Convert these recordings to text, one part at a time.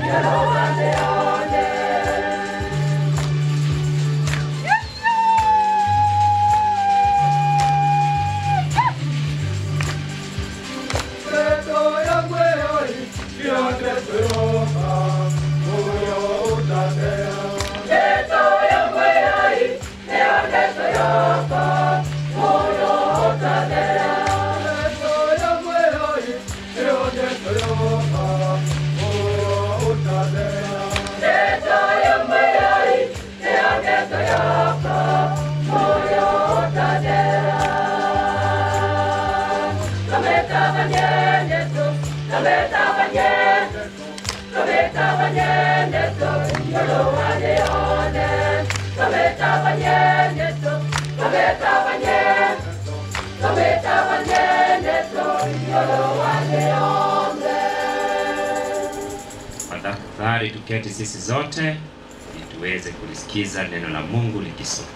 Tafadhali tuketi sisi zote ili tuweze kulisikiza neno la Mungu likisoma.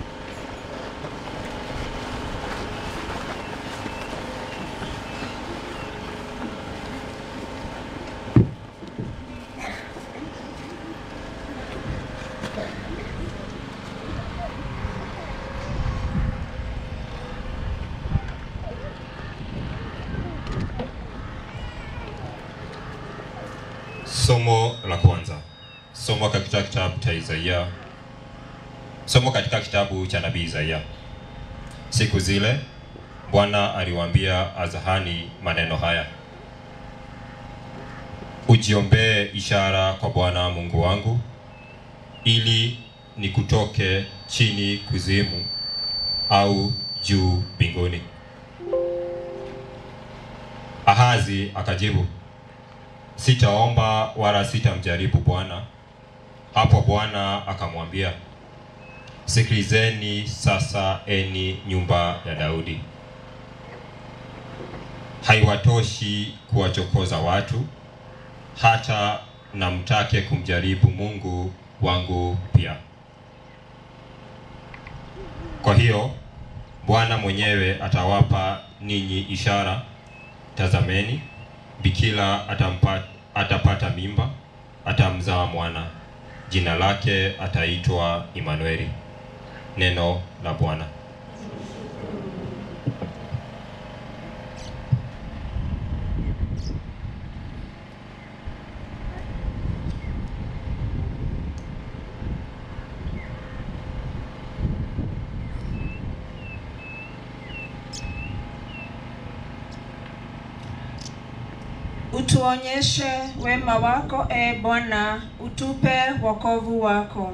Somo la kwanza. Somo katika kitabu cha Isaia. Somo katika kitabu cha nabii Isaia. Siku zile Bwana aliwaambia Azahani maneno haya: Ujiombee ishara kwa Bwana Mungu wangu, ili nikutoke chini kuzimu au juu mbinguni. Ahazi akajibu, Sitaomba wala sitamjaribu Bwana. Hapo Bwana akamwambia, Sikilizeni sasa eni nyumba ya Daudi. Haiwatoshi kuwachokoza watu, hata na mtake kumjaribu Mungu wangu pia. Kwa hiyo Bwana mwenyewe atawapa ninyi ishara. Tazameni, bikira atapata mimba, atamzaa mwana. Jina lake ataitwa Imanueli. Neno la Bwana. Utuonyeshe wema wako, Bwana, utupe wokovu wako.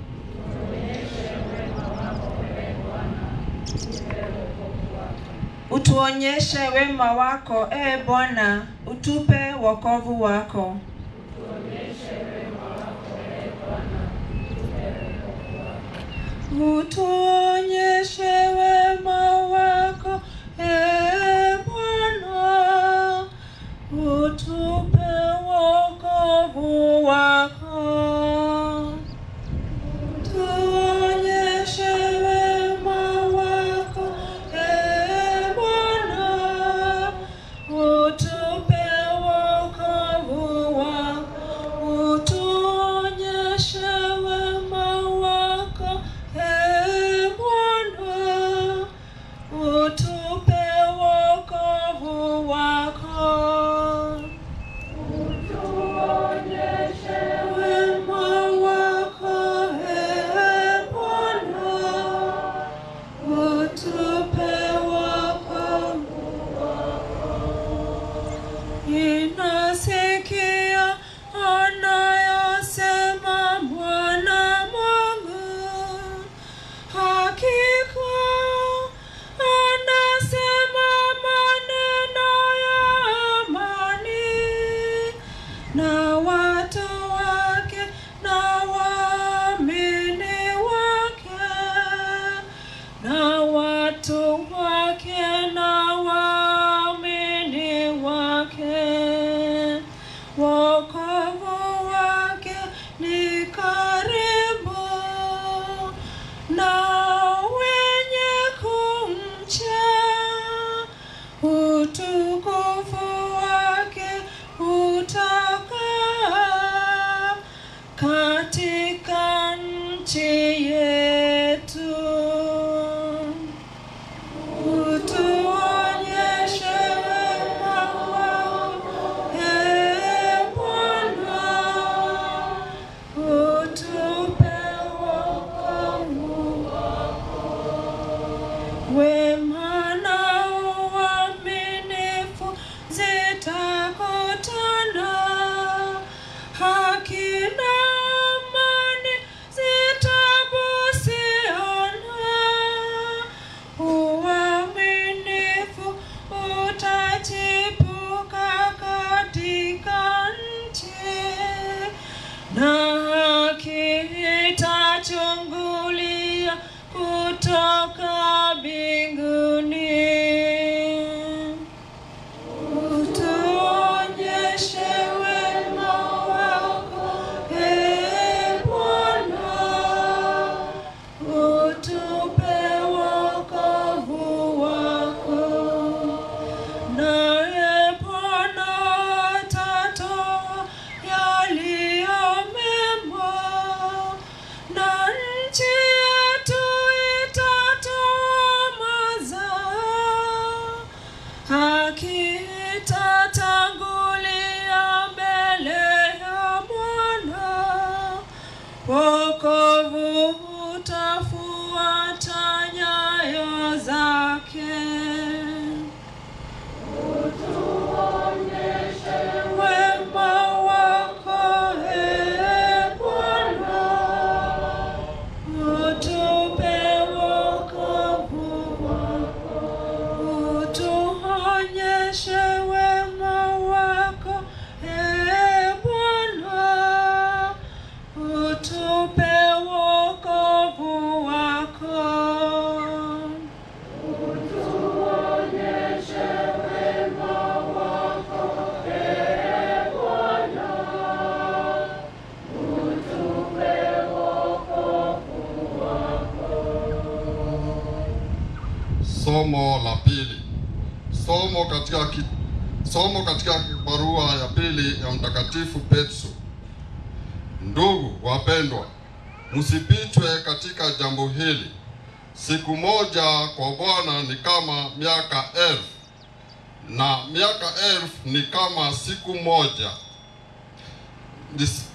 Utuonyeshe wema wako, Bwana, utupe wokovu wako. Utuonyeshe wema wako, Bwana, utupe wokovu wako. Utuonyeshe wema wako, Bwana, utupe wokovu wako. Utuonyeshe wema wako, Bwana, katika nchi yetu. Utuonyeshe wema wako, Ee Bwana, utupe wokovu wako. Wema na uaminifu zitakutana, haki na amani zitabusiana. Uaminifu utachipuka katika nchi, na haki itachungulia kutoka mbinguni. Utuonyeshe wema wako, Ee Bwana, utupe wokovu wako. Naye Bwana atatoa yaliyo mema, na nchi yetu itatoa mazao. Haki itatangulia mbele ya Bwana, wokovu utafuata nyayo zake. Utuonyeshe wema wako, Ee Bwana, utupe wokovu wako. Utuonyeshe wema wako, Ee Bwana, utupe wokovu wako. Utuonyeshe wema wako, Ee Bwana, utupe wokovu wako. Somo la pili. Somo katika barua ya pili ya Mtakatifu Petro. Ndugu wapendwa, msipitwe katika jambo hili. Siku moja kwa Bwana ni kama miaka 1000, na miaka 1000 ni kama siku moja.